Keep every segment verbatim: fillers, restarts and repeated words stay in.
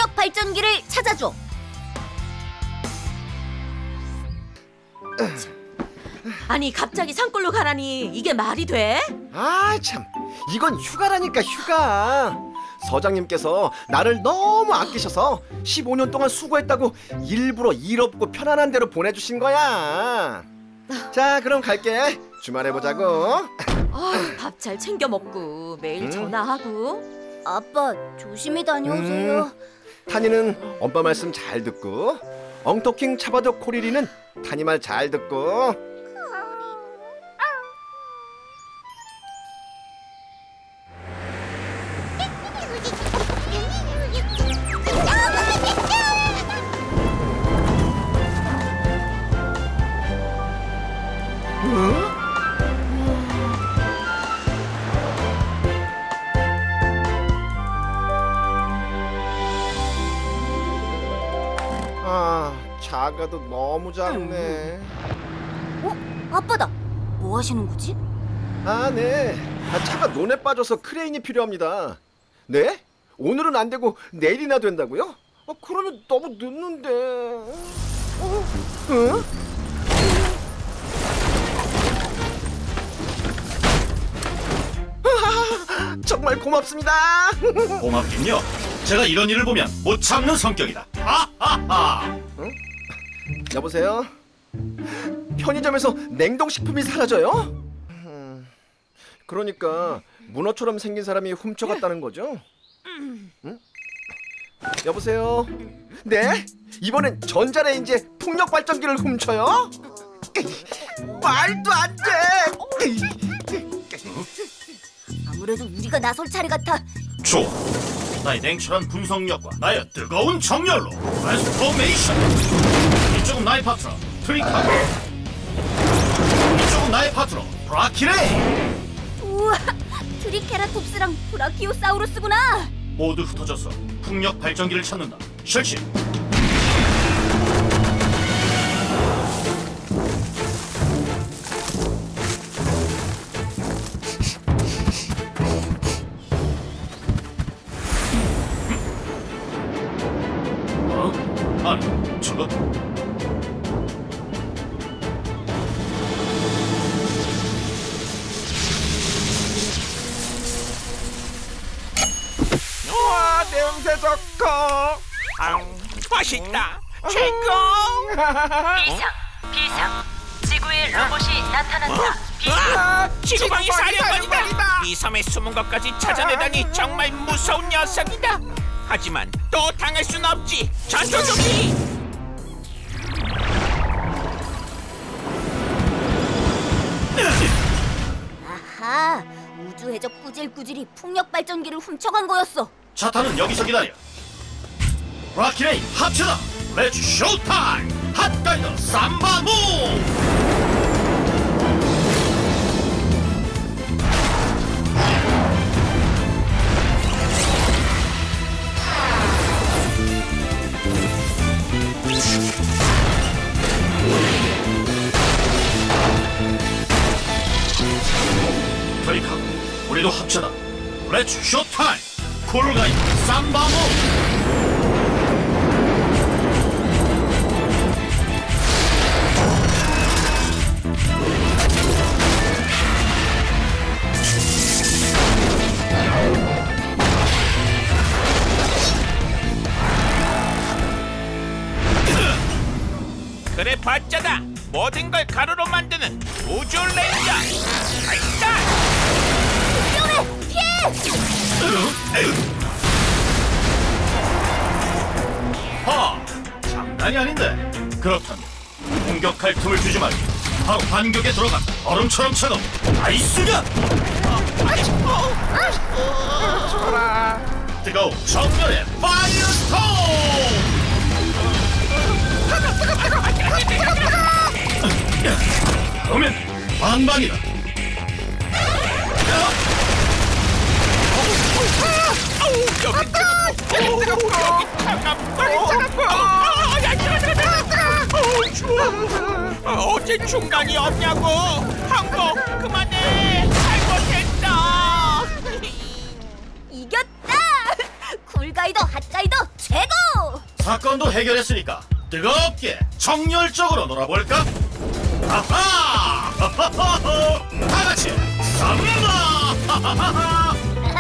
풍력 발전기를 찾아줘. 아니 갑자기 산골로 가라니 이게 말이 돼? 아 참, 이건 휴가라니까 휴가. 서장님께서 나를 너무 아끼셔서 십오 년 동안 수고했다고 일부러 일 없고 편안한 데로 보내주신 거야. 자, 그럼 갈게. 주말에 보자고. 아, 밥 잘 챙겨 먹고 매일 음. 전화하고. 아빠 조심히 다녀오세요. 음, 타니는 엄마 말씀 잘 듣고, 엉터킹 차바도 코리리는 타니 말 잘 듣고. 아, 작아도 너무 작네. 어? 아빠다. 뭐 하시는 거지? 아, 네. 아, 차가 논에 빠져서 크레인이 필요합니다. 네? 오늘은 안 되고 내일이나 된다고요? 아, 그러면 너무 늦는데. 어? 어? 아, 정말 고맙습니다. 고맙긴요. 제가 이런 일을 보면 못 참는 성격이다. 하하하. 응? 여보세요? 편의점에서 냉동식품이 사라져요? 음, 그러니까 문어처럼 생긴 사람이 훔쳐갔다는 거죠? 응? 여보세요? 네? 이번엔 전자레인지에 풍력발전기를 훔쳐요? 말도 안 돼! 아무래도 우리가 나설 차례 같아. 좋아. 나의 냉철한 분석력과 나의 뜨거운 정열로 트랜스포메이션. 이쪽은 나의 파트너 트리카고, 이쪽은 나의 파트너 브라키레이. 우와, 트리케라톱스랑 브라키오사우루스구나. 모두 흩어져서 풍력 발전기를 찾는다. 실시. 어? 아니, 저거 우와, 냄새 좋고. 아, 맛있다. 최고. 비상, 비상. 지구에 로봇이 나타났다. 비상. 아, 지구방위 사령관이다. 이 섬에 숨은 것까지 찾아내다니 정말 무서운 녀석이다. 하지만 또 당할 순 없지. 전투 준비. 아하, 우주 해적 꾸질꾸질이 풍력 발전기를 훔쳐간 거였어. 차타는 여기서 기다려. 브라키레이 합체다. 렛츠 쇼타임. 핫가이더 삼바무. 트리카, 우리도 합체다. 렛츠 쇼타임. 쿨가이더 삼바무. 그래 봤자다. 모든 걸 가루로 만드는 우주 레인저. 발사. 위험해! 피해! 하! 장난이 아닌데. 그렇다면 공격할 틈을 주지 말고 바로 반격에 들어가 얼음처럼 차가운 아이스가. 뜨거운 정렬의 파이어스톰. 그러면 반반이다. 여기 뜨겁고 여기 차갑고 차갑고. 야, 뜨거 뜨거 뜨거. 추워. 어째 중간이 없냐고. 항복 그만해. 잘못했다. 이겼다! 쿨가이더, 핫가이더 최고! 사건도 해결했으니까 뜨겁게 정열적으로 놀아볼까? 아하! 다 같이 삼바!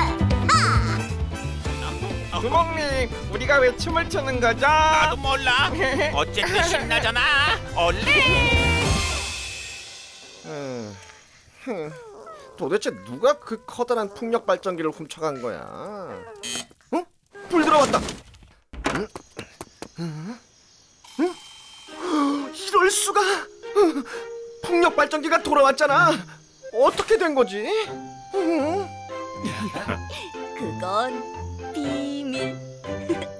구멍님, 우리가 왜 춤을 추는 거죠? 나도 몰라. 어쨌든 신나잖아. 올레. 음, 흠, 도대체 누가 그 커다란 풍력 발전기를 훔쳐간 거야? 어? 불 들어왔다. 응? 응? 응? 이럴 수가? 풍력 발전기가 돌아왔잖아. 어떻게 된 거지? 응? 그건 비밀.